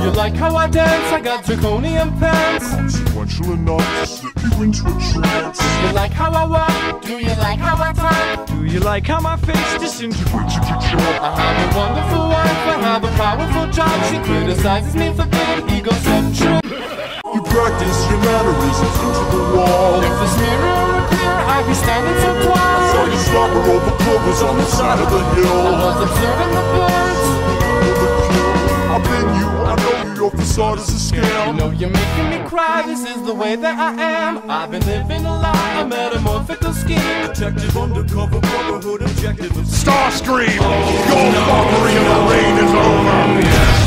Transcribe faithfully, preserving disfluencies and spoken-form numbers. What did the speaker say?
you like how I dance? I got draconian pants. Consequential enough to slip you into a trance. Do you like how I walk? Do you like how I talk? Do you like how my face disintegrates if you talk? I have a wonderful wife, I have a powerful job. She criticizes me for being egocentric. You practice your mannerisms into the wall. If this mirror were clear, I'd be standing so tall. Saw you slobber over clovers on the side of the hill. I was observing the birds. I've been you, I know you, your facade is a scam. You know you're making me cry, this is the way that I am. I've been living a lie, a metamorphical scheme. Detective undercover brotherhood objective of Starscream! Your mockery of the rain is over!